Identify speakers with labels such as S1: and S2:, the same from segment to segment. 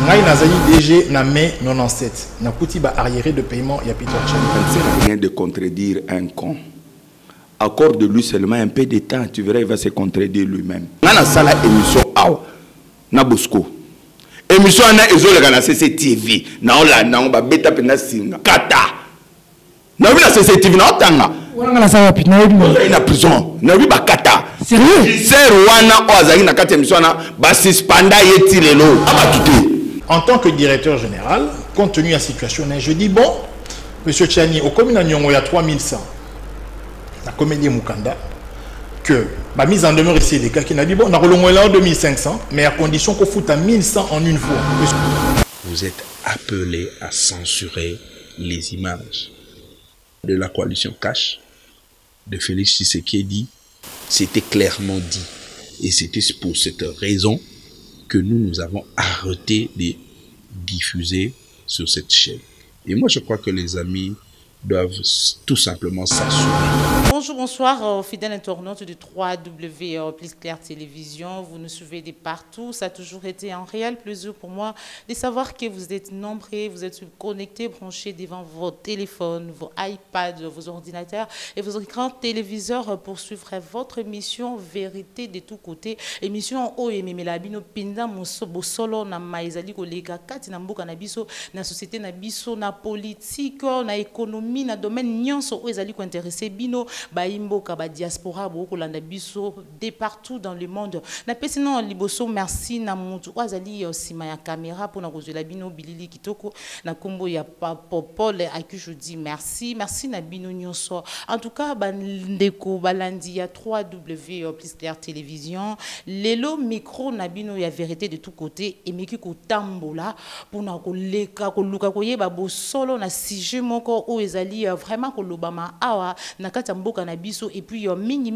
S1: Ngai nazali DG na mai 97. Na kuti ba arriéré de paiement ya Peter Tchani.
S2: Ça rien de contredire un con. Accorde-lui seulement un peu de temps, tu verras, il va se contredire lui-même. Nana sala émission awa na Bosco. Émission na ezole kana CCTV. Na ola na ba beta pena singa. Kata. Na vi na CCTV na otanga.
S3: Wana na sawa pit na yebi.
S2: Na prison. Na vi ba kata.
S3: Sérieux?
S2: C'est Rwanda o azali na kata émission na ba suspenda yeti lelo. Aba tuté.
S1: En tant que directeur général, compte tenu de la situation, je dis bon, monsieur Tchani, au commune il y a 3100. La comédie Mukanda, que la mise en demeure ici, des cas qui n'a dit bon, on a relongé là en 2500, mais à condition qu'on foute à 1100 en une fois.
S4: Vous êtes appelé à censurer les images de la coalition Cash, de Félix Tshisekedi. C'était clairement dit. Et c'était pour cette raison que nous avons arrêté de diffuser sur cette chaîne. Et moi, je crois que les amis doivent tout simplement s'assurer.
S5: Bonjour, bonsoir, fidèles internautes du 3W Plus Clair Télévision. Vous nous suivez de partout. Ça a toujours été un réel plaisir pour moi de savoir que vous êtes nombreux, vous êtes connectés, branchés devant vos téléphones, vos iPads, vos ordinateurs et vos écrans téléviseurs pour suivre votre émission Vérité de tous côtés. Émission OEM Melabino Pinda Bosolo na Maizali Kolega Kati na mboka na biso na société na biso na politique na économie na domaine nyonso o ezali ko intéresser bino ba imboka ba diaspora bo ko landa biso de partout dans le monde na pesino liboso merci na mutu azali sima ya caméra pour na kozela bino bilili kitoko na kombo ya Popol à qui je dis merci na bino nyonso en tout cas ba ndeko balandi ya 3W Plus Clair Télévision lelo micro na bino ya vérité de tous côtés et meki ko tambola pour na ko leka ko luka ko yeba bo solo na sujet moko o ezali vraiment kolobama awa na kati ya mboka na biso et puis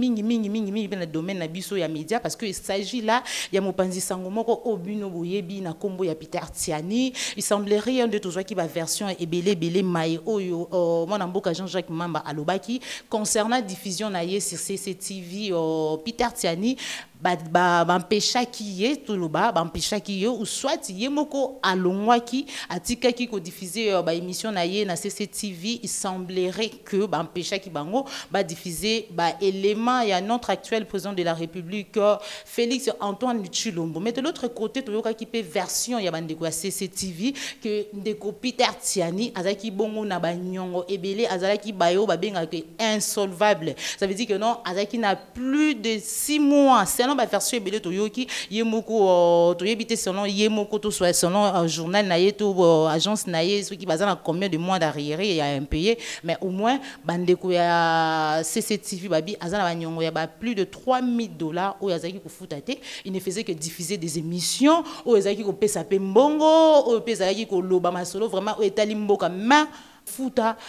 S5: mingi na domaine na biso ya média parce que il s'agit là ya mopanzi sango moko obino boyebi na kombo ya Peter Tchani il semblerait un de tous qui va version ebele mai oyo mona mboka Jean-Jacques Mamba alobaki concernant diffusion na ye sur CCTV Peter Tchani bampesha ki ye toloba bampesha ki yo ou soit ye moko alongwaki atikaki ko diffuser ba émission na ye na CCTV il semblerait que bampesha ki bango ba diffuser ba élément ya notre actuel président de la République Félix Antoine Tshilombo mais de l'autre côté toyoka ki pe version ya bandeko ya CCTV que ndeko Peter Tchani azaki bongo na banyongo ebele azalaki bayo babenga que insolvable ça veut dire que non azaki na plus de 6 mois selon ba version ebele toyoki yemoko toyebite selon yemoko to soit selon journal na yeto agence na ye ceux qui bazana combien de mois d'arriéré ya impayé mais au moins bandeko ya CCTV babi azana banyongo ya ba plus de $3000 o yazaki ko futate il ne faisait que diffuser des émissions o yazaki ko pesa pe mbongo o pesa yaki ko loba masolo vraiment o etali mboka ma futa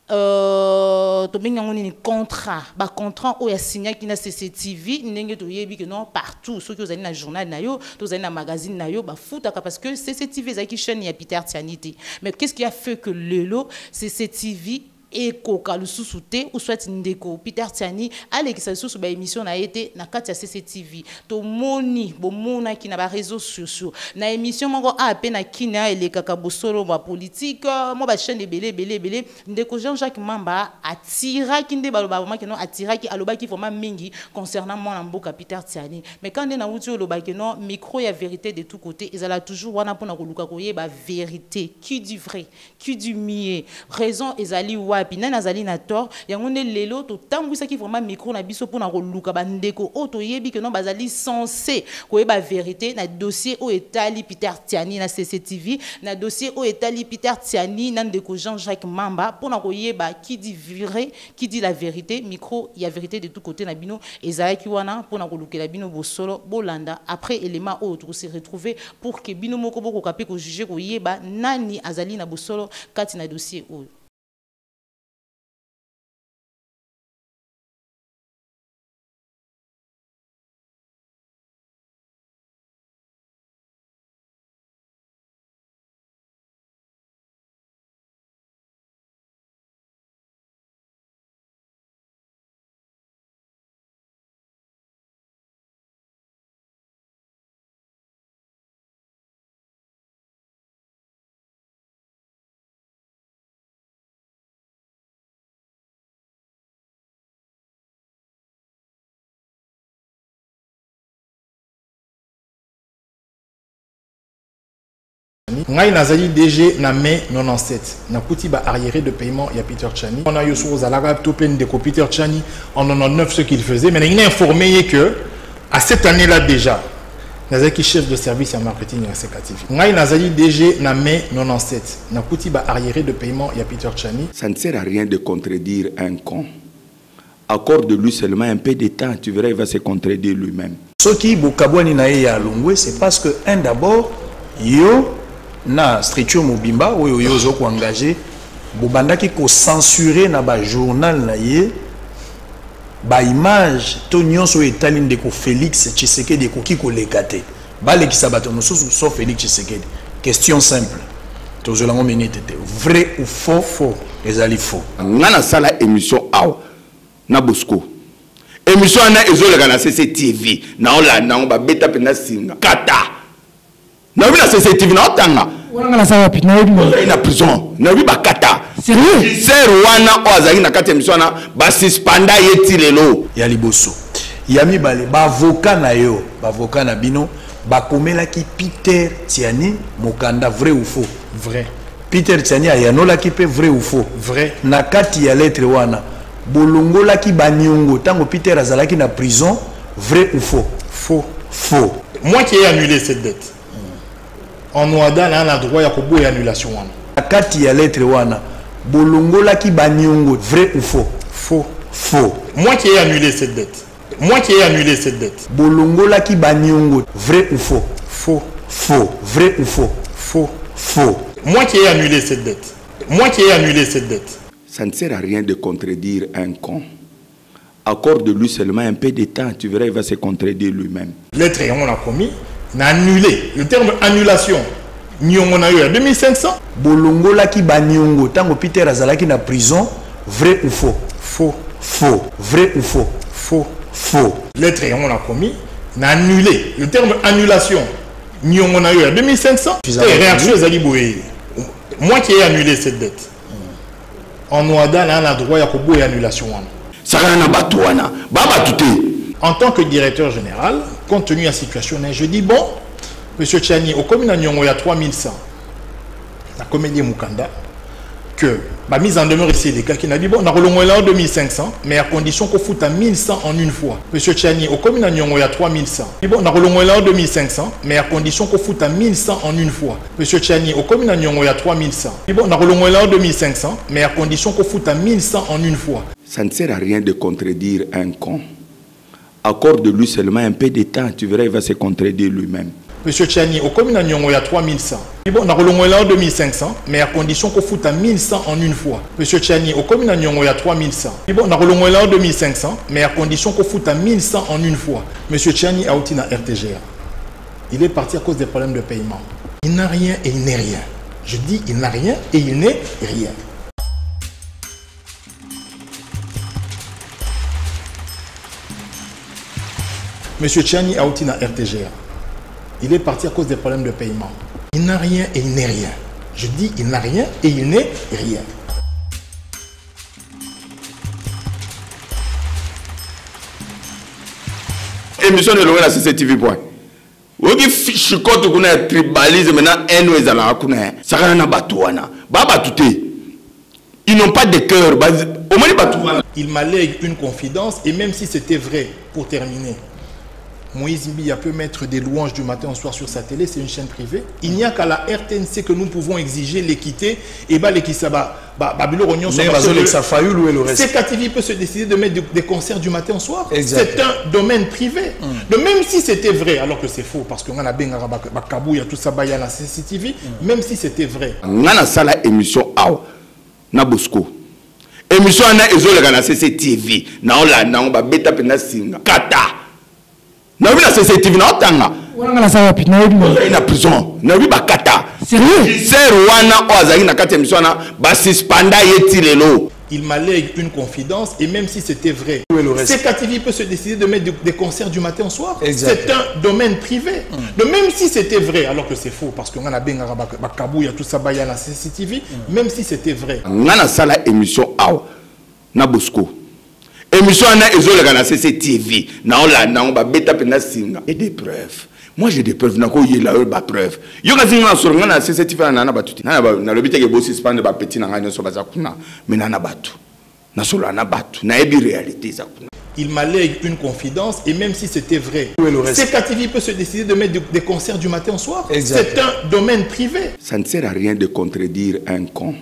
S5: to benga ngoni ni contrat ba contrat o ya signé ki na CCTV ndenge to yebi que non partout ceux qui ozali na journal na yo to ozali na magazine na yo ba futaka parce que CCTV zaki chaîne ya Peter Tchani mais qu'est-ce qui a fait que lelo CCTV et koka lususu te ou soit ndeko Peter Tchani alekisa lususu ba émission na été na kati ya CCTV to moni bomona ki na ba réseaux sociaux na émission moko a pe na kina elekaka bosolo ba politique mo ba chaîne belé ndeko Jean-Jacques Mamba atira ki nde baloba vraiment que non atira ki aloba ki vraiment mingi concernant mon mboka Peter Tchani mais quand na wuti oloba que non micro ya vérité de tous côtés ils ala toujours wana pona ko luka ko yeba vérité qui du vrai qui du mieux raison ezali Pina nazali na tort yango ne lelo to tambwisa ki vraiment micro na biso pona ko luka bandeko o to yebi que non bazali censé ko yeba vérité na dossier o etali Peter Tchani na CCTV na dossier o etali Peter Tchani na ndeko Jean-Jacques Mamba pona ko yeba qui dit vrai qui dit la vérité micro ya vérité de tous côtés na bino ezalaki wana pona ko lukela bino bosolo bolanda après élément autre se retrouver pour que bino moko boko kapé ko juger ko yeba nani azali na bosolo kati na dossier o
S1: Ngai nazali DG na mai 97. Na kuti ba arriéré de paiement il y a Peter Tchani. On a eu sur Zalaga Topen de Peter Tchani en 99 ce qu'il faisait, mais il a informé que à cette année-là déjà, nazali chef de service en marketing à Sekatif. Ngai nazali DG na mai 97. Na kuti ba arriéré de paiement il y a Peter Tchani.
S2: Ça ne sert à rien de contredire un con. Accorde-lui seulement un peu de temps, tu verras, il va se contredire lui-même.
S3: Ce qui Bokabouani na ya Longwe, c'est parce que un d'abord, yo na structure mobimba ou yo zo ko engagé, bobandaki ko censurer na ba journal na ye, ba image to nyonso etaline de ko Félix Tshisekedi ko ki ko lekate. Ba lekisa bato mosusu sauf Félix Tshisekedi. Question simple. Tozolango minute vrai ou faux? Faux. Ezali faux.
S2: Ngana sala émission awa. Na Bosco émission na ezoleka na CCTV na olanda ngo ba beta pena singa kata na bi na CCTV na otanga
S6: wana na sawa pit na yebi
S2: na prison na bi ba kata
S6: sérieux
S2: ser wana o azali na kata émission na ba suspenda yeti lelo
S3: ya liboso yami bale ba avocat na yo ba avocat na bino ba komela ki Peter Tiani mokanda vrai ou faux?
S1: Vrai.
S3: Peter Tiani ayanola ki pe vrai ou faux?
S1: Vrai.
S3: Na kati ya lettre wana bolongola ki banyongo tango Peter azalaki na prison, vrai ou faux?
S1: Faux.
S3: Faux.
S1: Moi qui ai annulé cette dette. En Ouada, là, on a droit à une annulation.
S3: Na kati ya lettre wana bolongola ki banyongo, vrai ou faux?
S1: Faux.
S3: Faux.
S1: Moi qui ai annulé cette dette. Moi qui ai annulé cette dette.
S3: Bolongola ki banyongo, vrai ou faux?
S1: Faux.
S3: Faux. Vrai ou faux?
S1: Faux.
S3: Faux.
S1: Moi qui ai annulé cette dette. Moi qui ai annulé cette dette.
S2: Ça ne sert à rien de contredire un con. Accorde-lui seulement un peu de temps, tu verras, il va se contredire lui-même.
S1: L'être on a commis, on a annulé. Le terme annulation, on a eu à 2500.
S3: Bolongola ki banyongo tango Peter azalaki na prison, vrai ou faux?
S1: Faux.
S3: Faux. Vrai ou faux?
S1: Faux.
S3: Faux.
S1: L'être on a commis, on a annulé. Le terme annulation, on a eu à 2500. Et réaction aux Aliboué. Moi qui ai annulé cette dette. En Ouada, là, on a droit à une annulation. En tant que directeur général, compte tenu de la situation, je dis bon, monsieur Tchani, au commune il y a 3100. La comédie Mukanda, que la mise en demeure ici des cas qui n'a dit bon, on a relongé là en 2500, mais à condition qu'on foute à 1100 en une fois. Monsieur Tchani, au commune il y a 3100. Bon, on a relongé là en 2500, mais à condition qu'on foute à 1100 en une fois. Monsieur Tchani, au commune il y a 3100. Bon, on a relongé là en 2500, mais à condition qu'on foute à 1100 en une fois.
S2: Ça ne sert à rien de contredire un con. Accorde-lui seulement un peu de temps, tu verras, il va se contredire lui-même.
S1: Monsieur Tchani, au commune il y a 3100. Bon, on a relongé là en 2500, mais à condition qu'on foute à 1100 en une fois. Monsieur Tchani, au commune il y a 3100. Bon, on a relongé là en 2500, mais à condition qu'on foute à 1100 en une fois. Monsieur Tchani a outil à RTGA. Il est parti à cause des problèmes de paiement. Il n'a rien et il n'est rien. Je dis il n'a rien et il n'est rien. Monsieur Tchani a outil à RTGA. Il est parti à cause des problèmes de paiement. Il n'a rien et il n'est rien. Je dis il n'a rien et il n'est rien.
S2: Émission de l'ONU à CCTV. Vous avez chicote qu'on a tribalisé maintenant un ou ezala qu'on a. Ça va na batouana. Baba touté. Ils n'ont pas de cœur. Au moins batouana.
S1: Il m'a lègue une confidence et même si c'était vrai, pour terminer. Moïse Mbia peut mettre des louanges du matin au soir sur sa télé, c'est une chaîne privée. Il n'y a qu'à la RTNC que nous pouvons exiger l'équité et CKTV peut se décider de mettre des concerts du matin au soir. C'est un domaine privé. Donc même si c'était vrai, alors que c'est faux, parce qu'on a bien il y a tout ça, il y a la CCTV, même si c'était vrai.
S2: On a la émission na Bosco. Émission na ezoleka na CCTV. Na olanda ngo ba beta pena singa. Kata. Na bi na CCTV na otanga.
S6: Wana na sawa pit na yebi
S2: na prison. Na bi ba kata.
S6: Sérieux?
S2: Ser wana o azali na kati émission na ba suspenda yeti lelo.
S1: Il m'a lègue une confidence et même si c'était vrai, CKTV peut se décider de mettre des concerts du matin au soir. C'est un domaine privé. Donc même si c'était vrai, alors que c'est faux, parce qu'on a bien il y a tout ça, il y a la CCTV, même si c'était vrai.
S2: On a la émission na Bosco. Émission na ezoleka na CCTV. Na olanda ngo ba beta pena singa. Et des preuves. Moi j'ai des preuves, il y a des preuves. Il y a des preuves, il y a des preuves, il y a des preuves, il y a des preuves, il y a des preuves, il y a des preuves, il y a des preuves, il y a des preuves.
S1: Il m'allègue une confidence et même si c'était vrai, CKTV peut se décider de mettre des concerts du matin au soir. C'est un domaine privé.
S2: Ça ne sert à rien de contredire un con.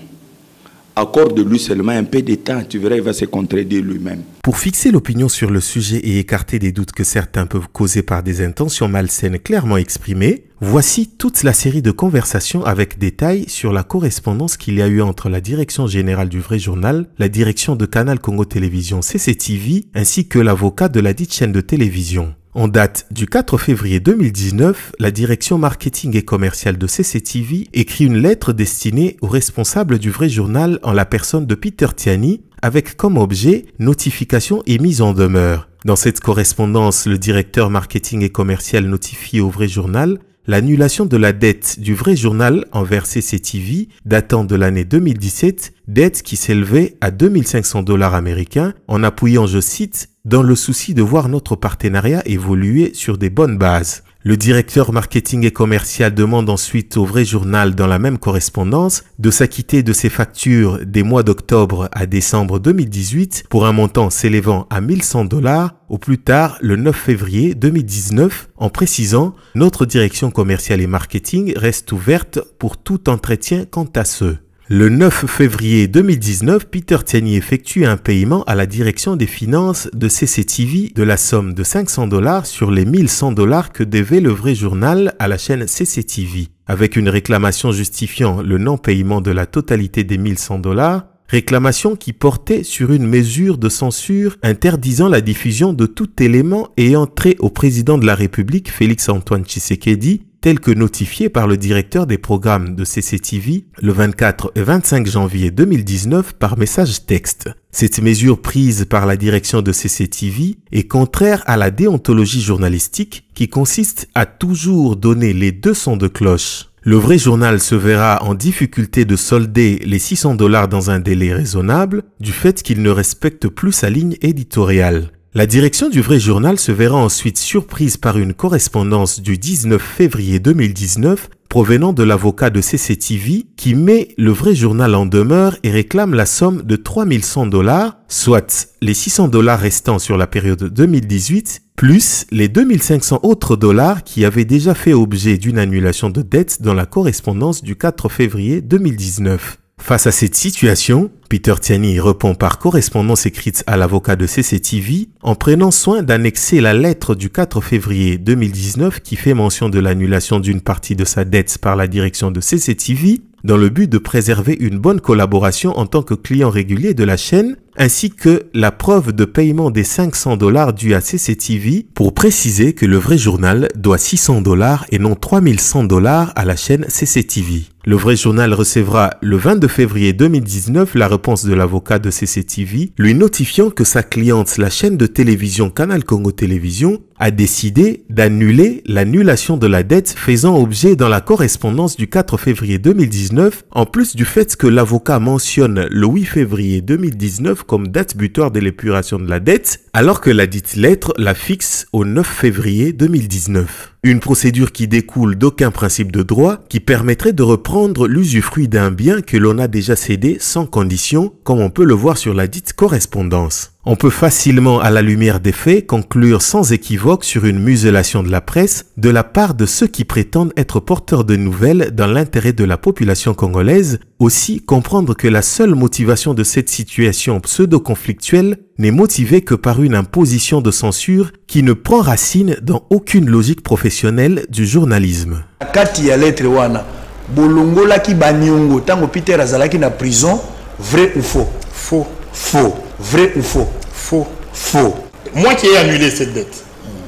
S2: Accorde-lui seulement un peu de temps, tu verras, il va se contredire lui-même.
S7: Pour fixer l'opinion sur le sujet et écarter des doutes que certains peuvent causer par des intentions malsaines clairement exprimées, voici toute la série de conversations avec détails sur la correspondance qu'il y a eu entre la direction générale du Vrai Journal, la direction de Canal Congo Télévision CCTV, ainsi que l'avocat de la dite chaîne de télévision. En date du 4 février 2019, la direction marketing et commerciale de CCTV écrit une lettre destinée aux responsables du Vrai Journal en la personne de Peter Tiani, avec comme objet notification et mise en demeure. Dans cette correspondance, le directeur marketing et commercial notifie au Vrai Journal l'annulation de la dette du Vrai Journal envers CCTV datant de l'année 2017, dette qui s'élevait à 2500 $ américains, en appuyant, je cite, « dans le souci de voir notre partenariat évoluer sur des bonnes bases ». Le directeur marketing et commercial demande ensuite au Vrai Journal dans la même correspondance de s'acquitter de ses factures des mois d'octobre à décembre 2018 pour un montant s'élevant à 1100 $ au plus tard le 9 février 2019 en précisant « Notre direction commerciale et marketing reste ouverte pour tout entretien quant à ce ». Le 9 février 2019, Peter Tiani effectue un paiement à la direction des finances de CCTV de la somme de 500 $ sur les 1100 $ que devait le Vrai Journal à la chaîne CCTV, avec une réclamation justifiant le non-paiement de la totalité des 1100 $, réclamation qui portait sur une mesure de censure interdisant la diffusion de tout élément ayant trait au président de la République, Félix-Antoine Tshisekedi, tel que notifié par le directeur des programmes de CCTV le 24 et 25 janvier 2019 par message texte. Cette mesure prise par la direction de CCTV est contraire à la déontologie journalistique qui consiste à toujours donner les deux sons de cloche. Le Vrai Journal se verra en difficulté de solder les 600 $ dans un délai raisonnable du fait qu'il ne respecte plus sa ligne éditoriale. La direction du Vrai Journal se verra ensuite surprise par une correspondance du 19 février 2019 provenant de l'avocat de CCTV qui met le Vrai Journal en demeure et réclame la somme de 3100 $, soit les 600 $ restants sur la période 2018, plus les 2500 autres $ qui avaient déjà fait objet d'une annulation de dette dans la correspondance du 4 février 2019. Face à cette situation, Peter Tiani répond par correspondance écrite à l'avocat de CCTV en prenant soin d'annexer la lettre du 4 février 2019 qui fait mention de l'annulation d'une partie de sa dette par la direction de CCTV dans le but de préserver une bonne collaboration en tant que client régulier de la chaîne, ainsi que la preuve de paiement des 500 $ dus à CCTV pour préciser que le Vrai Journal doit 600 $ et non 3100 $ à la chaîne CCTV. Le Vrai Journal recevra le 22 février 2019 la réponse de l'avocat de CCTV lui notifiant que sa cliente, la chaîne de télévision Canal Congo Télévision, a décidé d'annuler l'annulation de la dette faisant objet dans la correspondance du 4 février 2019, en plus du fait que l'avocat mentionne le 8 février 2019 comme date butoir de l'épuration de la dette, alors que la dite lettre la fixe au 9 février 2019. Une procédure qui découle d'aucun principe de droit qui permettrait de reprendre l'usufruit d'un bien que l'on a déjà cédé sans condition, comme on peut le voir sur la dite correspondance. On peut facilement, à la lumière des faits, conclure sans équivoque sur une muselation de la presse de la part de ceux qui prétendent être porteurs de nouvelles dans l'intérêt de la population congolaise. Aussi, comprendre que la seule motivation de cette situation pseudo-conflictuelle n'est motivée que par une imposition de censure qui ne prend racine dans aucune logique professionnelle du journalisme.
S3: Kati ya lettre wana bolongola ki banyongo tango Peter azalaki na prison, vrai ou faux?
S1: Faux.
S3: Faux. Vrai ou faux?
S1: Faux.
S3: Faux.
S1: Moi qui ai annulé cette dette,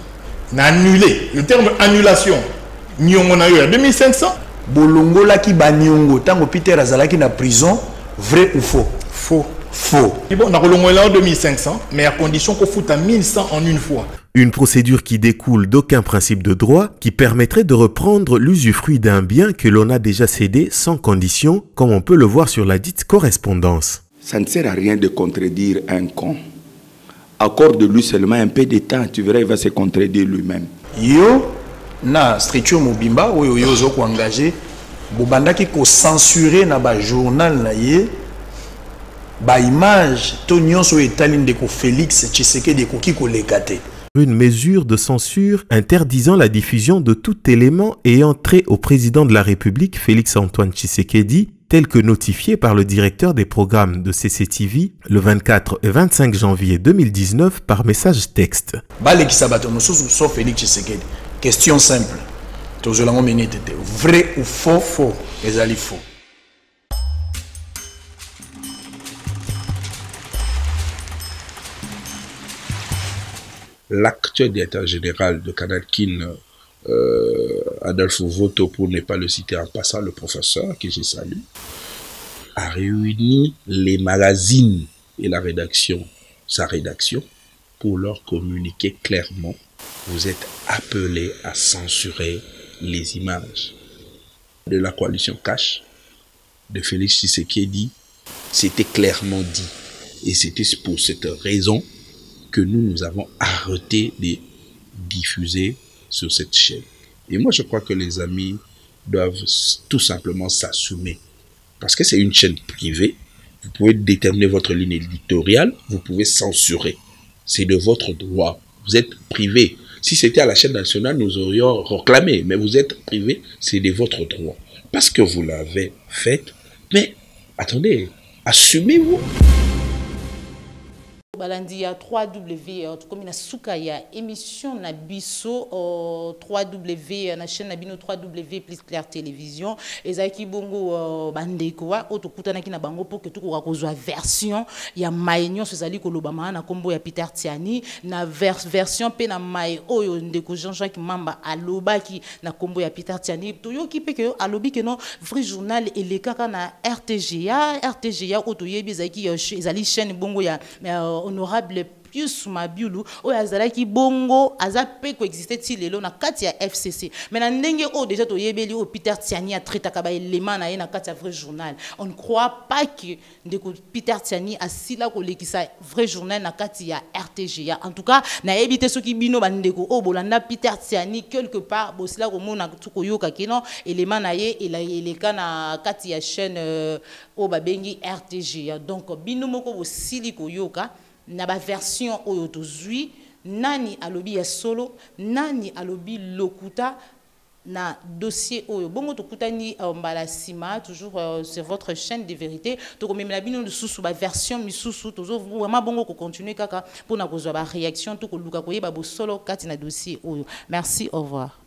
S1: n'a annulé, le terme annulation, nyongo na yo à 2500.
S3: Bolongola ki banyongo tango Peter azalaki na prison, vrai ou faux?
S1: Faux.
S3: Faux.
S1: Et bon, on a relongé là en 2500, mais à condition qu'on foute à 1100 en une fois.
S7: Une procédure qui découle d'aucun principe de droit qui permettrait de reprendre l'usufruit d'un bien que l'on a déjà cédé sans condition, comme on peut le voir sur la dite correspondance.
S2: Ça ne sert à rien de contredire un con. Accorde-lui seulement un peu de temps, tu verras, il va se contredire lui-même.
S3: Yo na Stretcho Mobimba oyo yozo ko engagé bobandaki ko censurer na ba journal na ye ba image to nyonso etali ndeko Félix Tshisekedi koki ko lekate.
S7: Une mesure de censure interdisant la diffusion de tout élément ayant trait au président de la République Félix-Antoine Tshisekedi, tel que notifié par le directeur des programmes de CCTV le 24 et 25 janvier 2019 par message texte.
S3: Baleki sabato mosusu sauf Félix Tshisekedi. Question simple. Tozolango minute vrai ou faux? Faux. Ezali faux.
S4: L'actuel directeur général de Canal Kin, Adolphe Voto, pour ne pas le citer en passant, le professeur, que je salue, a réuni les magazines et la rédaction, sa rédaction, pour leur communiquer clairement: vous êtes appelés à censurer les images de la coalition Cash, de Félix Tshisekedi. C'était clairement dit. Et c'était pour cette raison que nous avons arrêté de diffuser sur cette chaîne. Et moi, je crois que les amis doivent tout simplement s'assumer. Parce que c'est une chaîne privée. Vous pouvez déterminer votre ligne éditoriale, vous pouvez censurer. C'est de votre droit. Vous êtes privé. Si c'était à la chaîne nationale, nous aurions réclamé. Mais vous êtes privé, c'est de votre droit. Parce que vous l'avez fait. Mais attendez, assumez-vous.
S5: Balandi ya 3W comme na suka ya émission na biso 3W na chaîne na bino 3W plus Clair Télévision ezaki bongo bandeko wa otokutana ki na bango pour que tukoka kozwa version ya mayenyo sezali koloba na kombo ya Peter Tiani na version pe na mai oyo ndeko Jean-Jacques Mamba alobaki na kombo ya Peter Tiani toyoki pe ke alobi ke non vrai journal elekaka na RTGA otoyebi ezali chaîne bongo ya honorable Pius Mabiulu o azalaki bongo azape ko exister ti lelo na kati ya FCC mais na ndenge o déjà to yebeli o Peter Tiani a traité ka ba élément na ye na kati ya vrai journal. On ne croit pas que ndeko Peter Tiani a sila ko lekisa vrai journal na kati ya RTGA. En tout cas na ebité soki bino bandeko o bolanda Peter Tiani quelque part bo sila ko mona tuko yoka kino élément na ye eleka na kati ya chaîne o babengi RTGA. Donc bino moko bo sili ko yoka na ba version oyo tozui nani alobi ya solo nani alobi lokuta na dossier oyo bongo tokutani mbala sima toujours sur votre chaîne de vérité tokomemela bino lisusu ba version misusu tozo vraiment bongo ko continuer kaka pour na kozwa ba réaction to ko luka koyeba bo solo kati na dossier oyo. Merci, au revoir.